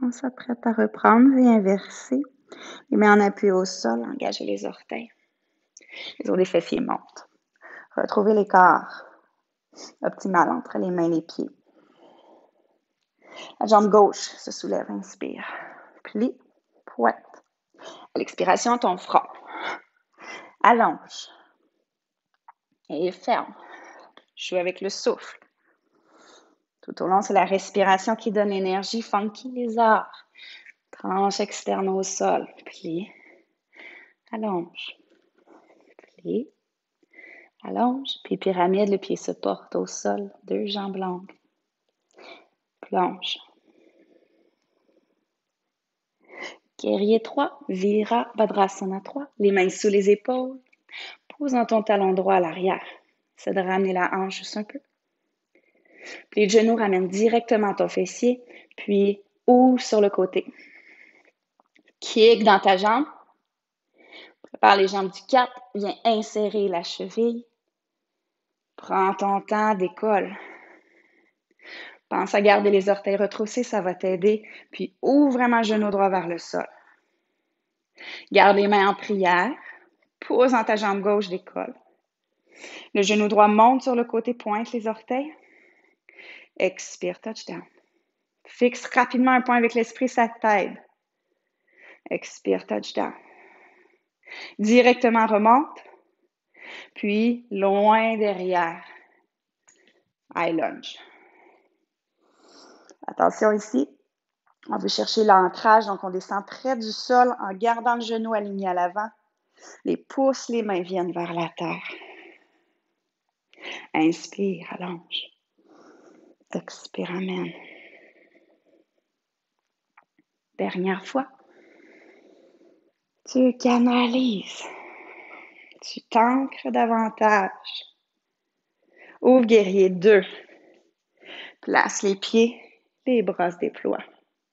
On s'apprête à reprendre et inverser. Les mains en appui au sol, engagez les orteils. Les os des fessiers montent. Retrouvez l'écart optimal entre les mains et les pieds. La jambe gauche se soulève, inspire. Plie, pointe. À l'expiration, ton front. Allonge. Et ferme. Joue avec le souffle. Tout au long, c'est la respiration qui donne l'énergie. Funky les arts. Tranche externe au sol. Plie. Allonge. Plie. Allonge. Puis pyramide, le pied se porte au sol. Deux jambes longues. Plonge. Guerrier trois, Virabhadrasana trois. Les mains sous les épaules. Posant ton talon droit à l'arrière. C'est de ramener la hanche juste un peu. Puis les genoux ramènent directement ton fessier, puis ouvre sur le côté. Kick dans ta jambe. Prépare les jambes du quatre. Viens insérer la cheville. Prends ton temps, décolle. Pense à garder les orteils retroussés, ça va t'aider. Puis ouvre vraiment le genou droit vers le sol. Garde les mains en prière. Pose dans ta jambe gauche, décolle. Le genou droit monte sur le côté, pointe les orteils. Expire, touchdown. Fixe rapidement un point avec l'esprit, ça t'aide. Expire, touchdown. Directement remonte. Puis, loin derrière. High lunge. Attention ici. On veut chercher l'ancrage, donc on descend près du sol en gardant le genou aligné à l'avant. Les pouces, les mains viennent vers la terre. Inspire, allonge. Expire, amène. Dernière fois. Tu canalises. Tu t'ancres davantage. Ouvre guerrier deux. Place les pieds, les bras se déploient.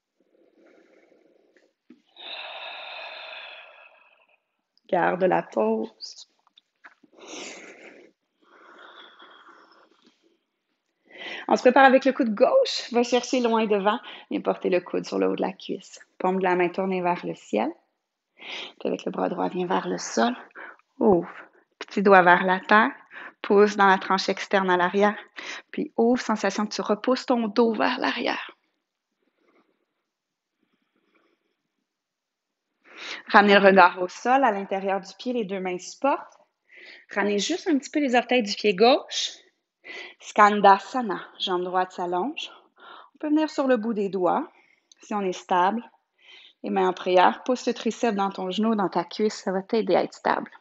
Garde la pause. On se prépare avec le coude gauche. Va chercher loin devant. Viens porter le coude sur le haut de la cuisse. Paume de la main tournée vers le ciel. Puis avec le bras droit, viens vers le sol. Ouvre. Petit doigt vers la terre. Pousse dans la tranche externe à l'arrière. Puis ouvre, sensation que tu repousses ton dos vers l'arrière. Ramenez le regard au sol, à l'intérieur du pied, les deux mains se portent. Ramenez juste un petit peu les orteils du pied gauche. Skandasana, jambe droite s'allonge. On peut venir sur le bout des doigts, si on est stable. Les mains en prière, pousse le triceps dans ton genou, dans ta cuisse, ça va t'aider à être stable.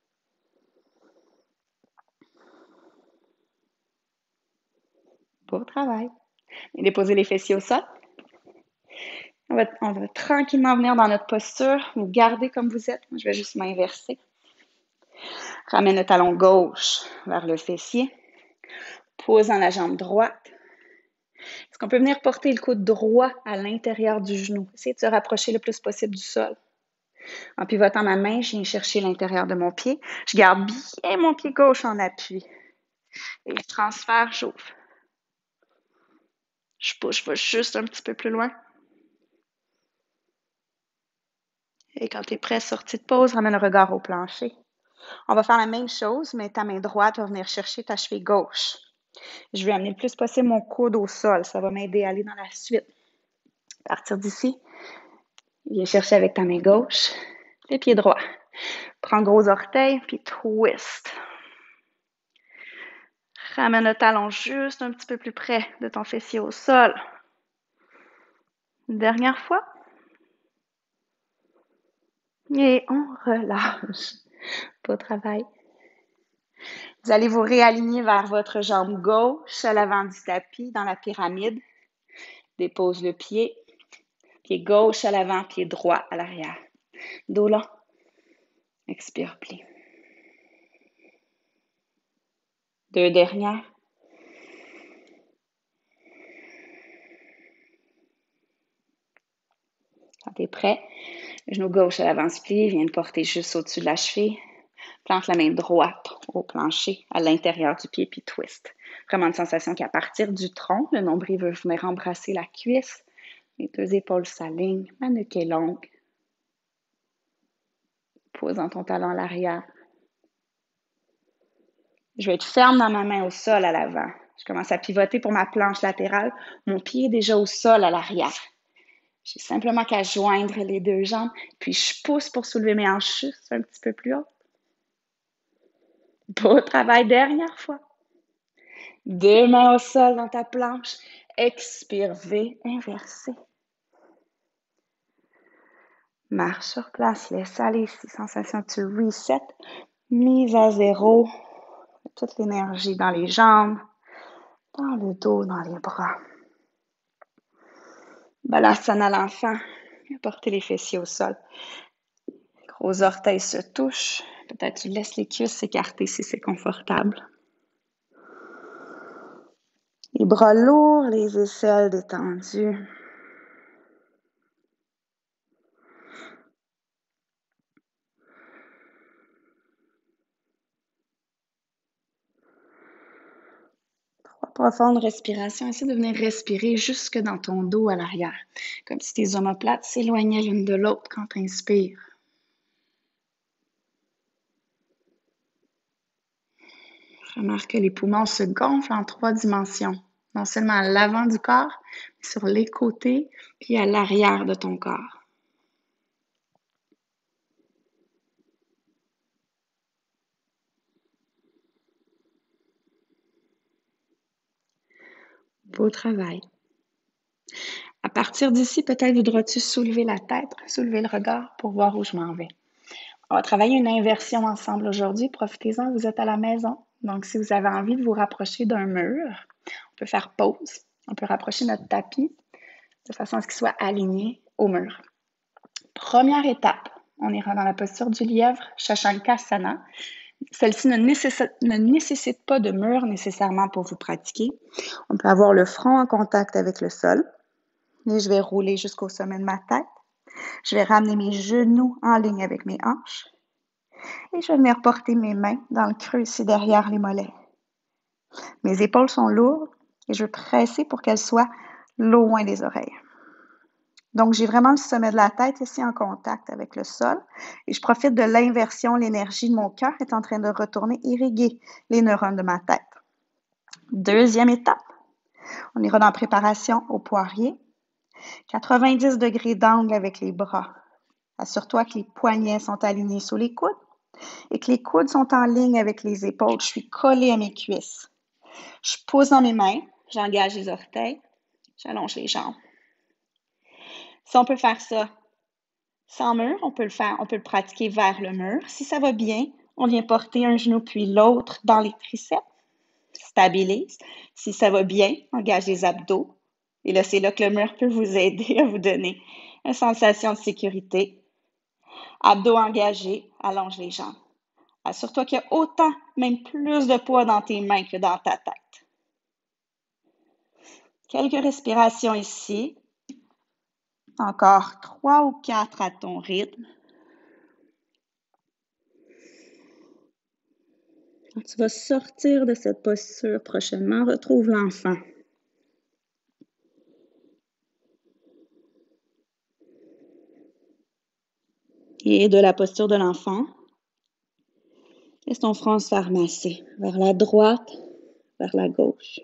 Beau travail. Et déposer les fessiers au sol. On va, on va tranquillement venir dans notre posture. Vous gardez comme vous êtes. Je vais juste m'inverser. Ramène le talon gauche vers le fessier. Pose dans la jambe droite. Est-ce qu'on peut venir porter le coude droit à l'intérieur du genou? Essayez de se rapprocher le plus possible du sol. En pivotant ma main, je viens chercher l'intérieur de mon pied. Je garde bien mon pied gauche en appui. Et je transfère, j'ouvre. Je pousse, je vais juste un petit peu plus loin. Et quand tu es prêt, sortie de pause, ramène le regard au plancher. On va faire la même chose, mais ta main droite va venir chercher ta cheville gauche. Je vais amener le plus possible mon coude au sol. Ça va m'aider à aller dans la suite. À partir d'ici, viens chercher avec ta main gauche les pieds droits. Prends gros orteil, puis twist. Ramène le talon juste un petit peu plus près de ton fessier au sol. Une dernière fois. Et on relâche. Beau travail. Vous allez vous réaligner vers votre jambe gauche à l'avant du tapis dans la pyramide. Dépose le pied. Pied gauche à l'avant, pied droit à l'arrière. Dos long. Expire, plie. Deux dernières. Quand tu es prêt, genou gauche à l'avant se plie, viens de porter juste au-dessus de la cheville. Plante la main droite au plancher, à l'intérieur du pied, puis twist. Vraiment une sensation qu'à partir du tronc, le nombril veut venir embrasser la cuisse. Les deux épaules s'alignent, ma nuque est longue. Posant ton talon à l'arrière. Je vais être ferme dans ma main au sol à l'avant. Je commence à pivoter pour ma planche latérale. Mon pied est déjà au sol à l'arrière. J'ai simplement qu'à joindre les deux jambes, puis je pousse pour soulever mes hanches juste un petit peu plus haut. Beau travail, dernière fois. Deux mains au sol dans ta planche. Expire, V, inversé. Marche sur place, laisse aller ces sensations, tu reset. Mise à zéro. Toute l'énergie dans les jambes, dans le dos, dans les bras. Balasana l'enfant. Portez les fessiers au sol. Gros orteils se touchent. Peut-être tu laisses les cuisses s'écarter si c'est confortable. Les bras lourds, les aisselles détendues. Trois profondes respirations. Essaie de venir respirer jusque dans ton dos à l'arrière. Comme si tes omoplates s'éloignaient l'une de l'autre quand tu inspires. Remarque que les poumons se gonflent en trois dimensions. Non seulement à l'avant du corps, mais sur les côtés, puis à l'arrière de ton corps. Beau travail. À partir d'ici, peut-être voudras-tu soulever la tête, soulever le regard pour voir où je m'en vais. On va travailler une inversion ensemble aujourd'hui. Profitez-en, vous êtes à la maison. Donc, si vous avez envie de vous rapprocher d'un mur, on peut faire pause. On peut rapprocher notre tapis de façon à ce qu'il soit aligné au mur. Première étape, on ira dans la posture du lièvre, Shashankasana. Celle-ci ne nécessite, ne nécessite pas de mur nécessairement pour vous pratiquer. On peut avoir le front en contact avec le sol. Et je vais rouler jusqu'au sommet de ma tête. Je vais ramener mes genoux en ligne avec mes hanches. Et je vais venir porter mes mains dans le creux ici derrière les mollets. Mes épaules sont lourdes et je vais presser pour qu'elles soient loin des oreilles. Donc, j'ai vraiment le sommet de la tête ici en contact avec le sol. Et je profite de l'inversion. L'énergie de mon cœur est en train de retourner irriguer les neurones de ma tête. Deuxième étape, on ira dans la préparation au poirier. quatre-vingt-dix degrés d'angle avec les bras. Assure-toi que les poignets sont alignés sous les coudes et que les coudes sont en ligne avec les épaules. Je suis collée à mes cuisses. Je pose dans mes mains, j'engage les orteils, j'allonge les jambes. Si on peut faire ça sans mur, on peut le faire, on peut le pratiquer vers le mur. Si ça va bien, on vient porter un genou puis l'autre dans les triceps. Stabilise. Si ça va bien, engage les abdos. Et là, c'est là que le mur peut vous aider à vous donner une sensation de sécurité. Abdos engagés, allonge les jambes. Assure-toi qu'il y a autant, même plus de poids dans tes mains que dans ta tête. Quelques respirations ici. Encore trois ou quatre à ton rythme. Quand tu vas sortir de cette posture prochainement, retrouve l'enfant. Et de la posture de l'enfant, laisse ton front se faire masser vers la droite, vers la gauche.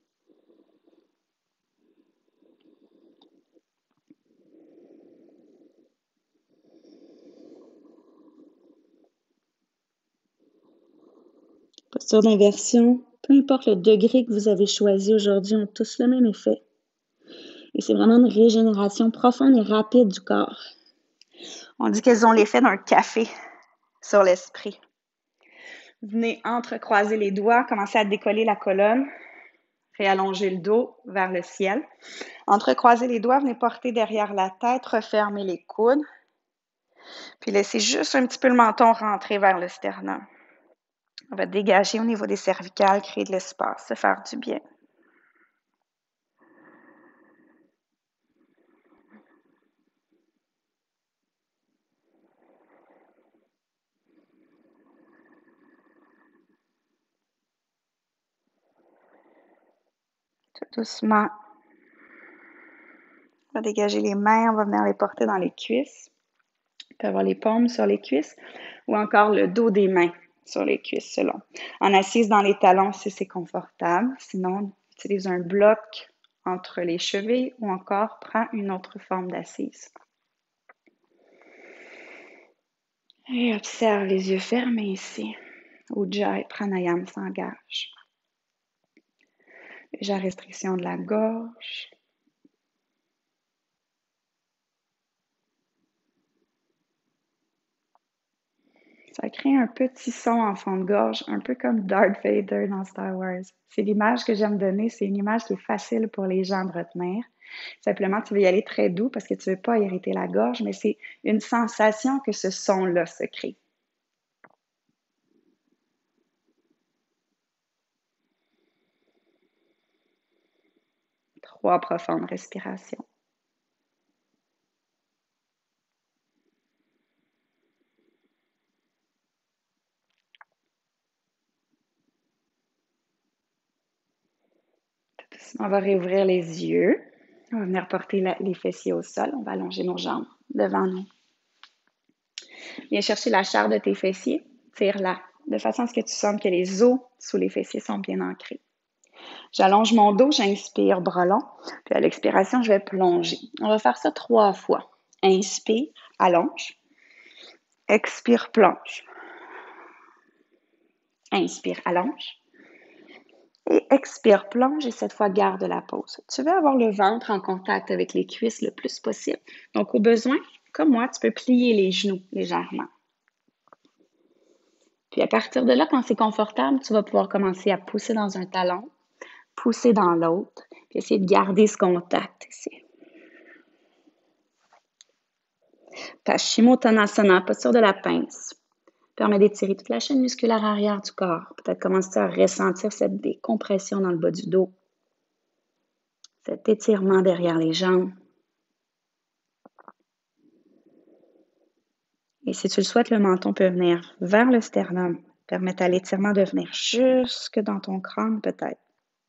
Posture d'inversion, peu importe le degré que vous avez choisi aujourd'hui, ont tous le même effet. Et c'est vraiment une régénération profonde et rapide du corps. On dit qu'elles ont l'effet d'un café sur l'esprit. Venez entrecroiser les doigts, commencez à décoller la colonne, réallonger le dos vers le ciel. Entrecroiser les doigts, venez porter derrière la tête, refermer les coudes. Puis laissez juste un petit peu le menton rentrer vers le sternum. On va dégager au niveau des cervicales, créer de l'espace, se faire du bien. Tout doucement, On va dégager les mains, on va venir les porter dans les cuisses. On peut avoir les paumes sur les cuisses ou encore le dos des mains sur les cuisses selon. En assise dans les talons si c'est confortable. Sinon, utilise un bloc entre les chevilles ou encore prends une autre forme d'assise. Et observe les yeux fermés ici. Ujjayi Pranayama s'engage. Légère restriction de la gorge. Ça crée un petit son en fond de gorge, un peu comme Darth Vader dans Star Wars. C'est l'image que j'aime donner, c'est une image qui est facile pour les gens de retenir. Simplement, tu veux y aller très doux parce que tu ne veux pas irriter la gorge, mais c'est une sensation que ce son-là se crée. Trois profondes respirations. On va réouvrir les yeux. On va venir porter la, les fessiers au sol. On va allonger nos jambes devant nous. Viens chercher la chair de tes fessiers. Tire-la de façon à ce que tu sentes que les os sous les fessiers sont bien ancrés. J'allonge mon dos, j'inspire, bras long. Puis à l'expiration, je vais plonger. On va faire ça trois fois. Inspire, allonge. Expire, plonge. Inspire, allonge. Et expire, plonge et cette fois, garde la pause. Tu veux avoir le ventre en contact avec les cuisses le plus possible. Donc, au besoin, comme moi, tu peux plier les genoux légèrement. Puis à partir de là, quand c'est confortable, tu vas pouvoir commencer à pousser dans un talon, pousser dans l'autre, puis essayer de garder ce contact ici. Paschimottanasana, posture de la pince. Permet d'étirer toute la chaîne musculaire arrière du corps. Peut-être commencer à ressentir cette décompression dans le bas du dos. Cet étirement derrière les jambes. Et si tu le souhaites, le menton peut venir vers le sternum. Permettre à l'étirement de venir jusque dans ton crâne peut-être.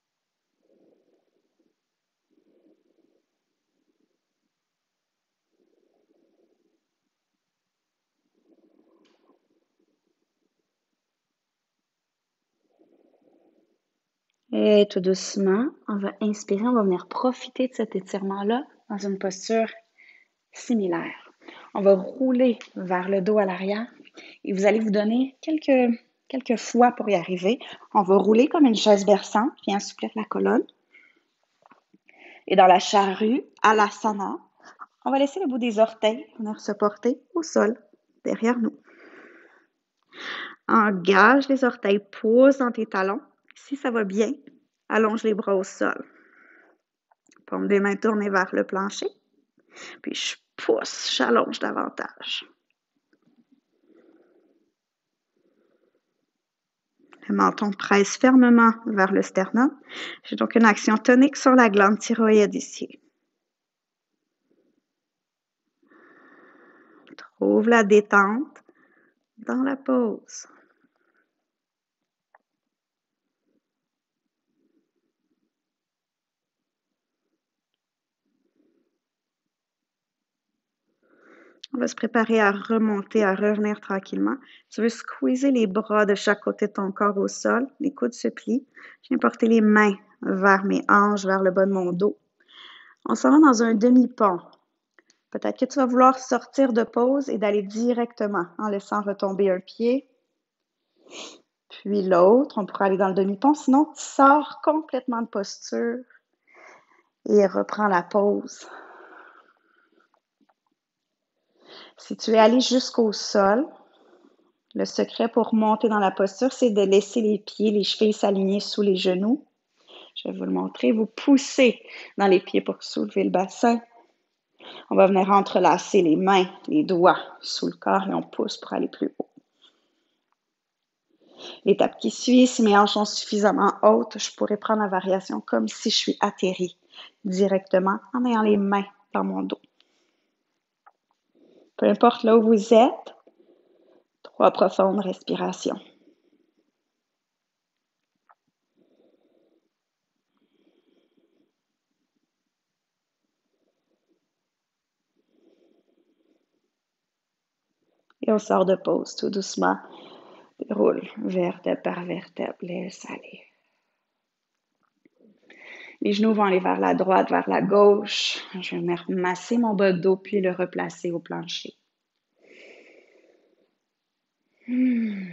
Et tout doucement, on va inspirer, on va venir profiter de cet étirement-là dans une posture similaire. On va rouler vers le dos à l'arrière et vous allez vous donner quelques, quelques fois pour y arriver. On va rouler comme une chaise berçante, puis assouplir la colonne. Et dans la charrue, Alasana, on va laisser le bout des orteils venir se porter au sol, derrière nous. Engage les orteils, pose dans tes talons. Si ça va bien, allonge les bras au sol. Paume des mains tournées vers le plancher. Puis je pousse, j'allonge davantage. Le menton presse fermement vers le sternum. J'ai donc une action tonique sur la glande thyroïde ici. Trouve la détente dans la pause. On va se préparer à remonter, à revenir tranquillement. Tu veux squeezer les bras de chaque côté de ton corps au sol. Les coudes se plient. Je viens porter les mains vers mes hanches, vers le bas de mon dos. On s'en va dans un demi-pont. Peut-être que tu vas vouloir sortir de pause et d'aller directement en laissant retomber un pied, puis l'autre. On pourra aller dans le demi-pont. Sinon, tu sors complètement de posture et reprends la pause. Si tu es allé jusqu'au sol, le secret pour monter dans la posture, c'est de laisser les pieds, les chevilles s'aligner sous les genoux. Je vais vous le montrer. Vous poussez dans les pieds pour soulever le bassin. On va venir entrelacer les mains, les doigts sous le corps et on pousse pour aller plus haut. L'étape qui suit, si mes hanches sont suffisamment hautes, je pourrais prendre la variation comme si je suis atterrie directement en ayant les mains dans mon dos. Peu importe là où vous êtes, trois profondes respirations. Et on sort de pause tout doucement. Déroule vertèbre par vertèbre. Laisse aller. Les genoux vont aller vers la droite, vers la gauche. Je vais venir masser mon bas de dos puis le replacer au plancher. Hmm.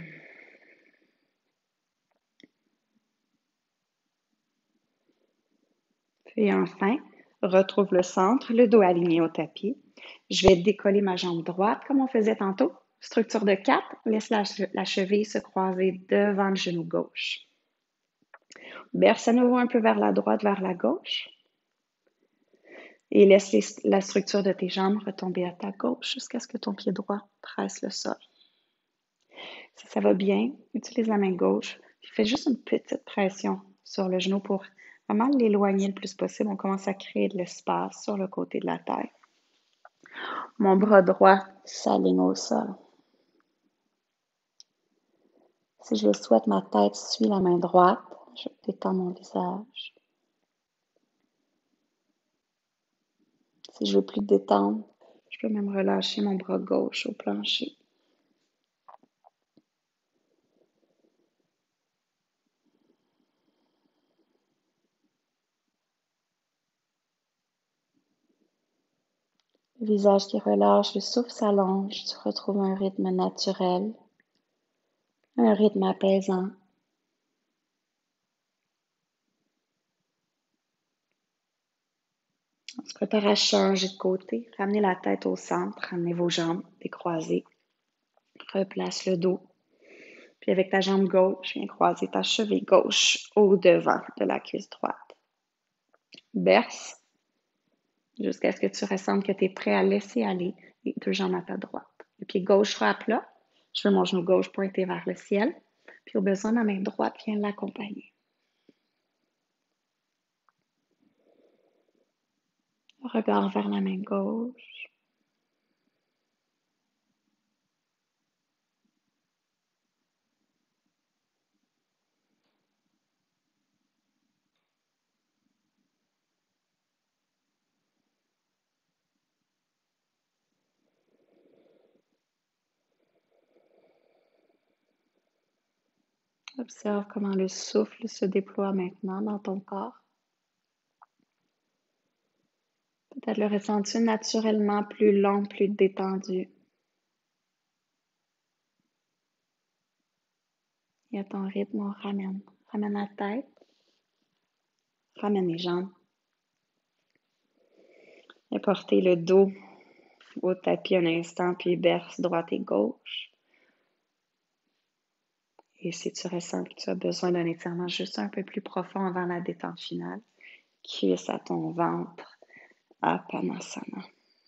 Et enfin, retrouve le centre, le dos aligné au tapis. Je vais décoller ma jambe droite comme on faisait tantôt. Structure de quatre, laisse la, la cheville se croiser devant le genou gauche. Berce à nouveau un peu vers la droite, vers la gauche. Et laisse les, la structure de tes jambes retomber à ta gauche jusqu'à ce que ton pied droit presse le sol. Si ça va bien, utilise la main gauche. Puis fais juste une petite pression sur le genou pour vraiment l'éloigner le plus possible. On commence à créer de l'espace sur le côté de la taille. Mon bras droit s'aligne au sol. Si je le souhaite, ma tête suit la main droite. Je détends mon visage. Si je veux plus détendre, je peux même relâcher mon bras gauche au plancher. Le visage qui relâche, le souffle s'allonge, tu retrouves un rythme naturel, un rythme apaisant. On se prépare à changer de côté, ramenez la tête au centre, ramenez vos jambes décroisées, replace le dos. Puis avec ta jambe gauche, viens croiser ta cheville gauche au devant de la cuisse droite. Berce jusqu'à ce que tu ressentes que tu es prêt à laisser aller les deux jambes à ta droite. Le pied gauche sera à plat. Je veux mon genou gauche pointé vers le ciel. Puis au besoin, ma main droite vient l'accompagner. Regard vers la main gauche. Observe comment le souffle se déploie maintenant dans ton corps. Peut-être le ressens-tu naturellement plus long, plus détendu. Et à ton rythme, on ramène. Ramène la tête. Ramène les jambes. Et portez le dos au tapis un instant, puis berce droite et gauche. Et si tu ressens que tu as besoin d'un étirement juste un peu plus profond avant la détente finale, cuisse à ton ventre, Apanasana.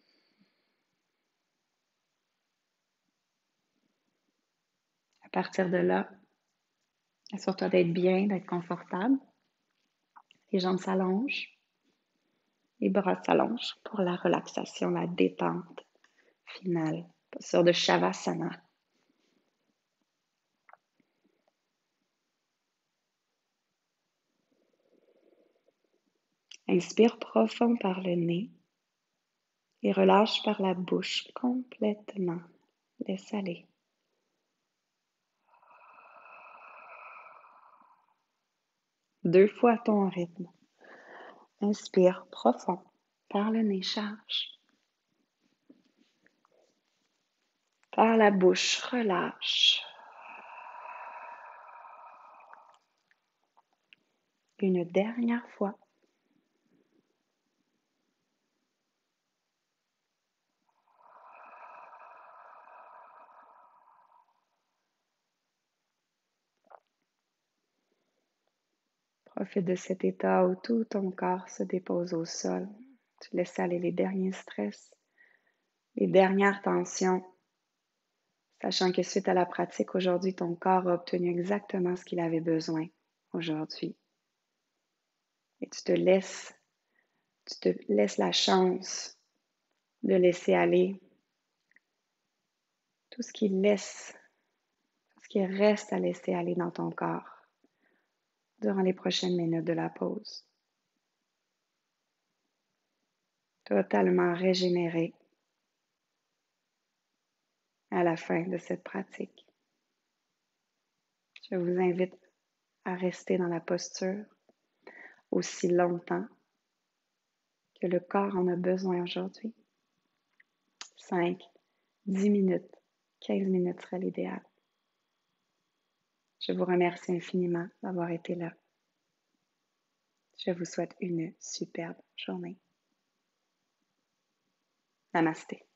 À partir de là, assure-toi d'être bien, d'être confortable. Les jambes s'allongent, les bras s'allongent pour la relaxation, la détente finale. Posture de Shavasana. Inspire profond par le nez et relâche par la bouche complètement. Laisse aller. Deux fois ton rythme. Inspire profond par le nez, charge. Par la bouche, relâche. Une dernière fois. Profite de cet état où tout ton corps se dépose au sol. Tu laisses aller les derniers stress, les dernières tensions, sachant que suite à la pratique aujourd'hui, ton corps a obtenu exactement ce qu'il avait besoin aujourd'hui. Et tu te laisses, tu te laisses la chance de laisser aller tout ce qui laisse, tout ce qui reste à laisser aller dans ton corps durant les prochaines minutes de la pause. Totalement régénéré. à la fin de cette pratique. Je vous invite à rester dans la posture aussi longtemps que le corps en a besoin aujourd'hui. cinq, dix minutes, quinze minutes serait l'idéal. Je vous remercie infiniment d'avoir été là. Je vous souhaite une superbe journée. Namasté.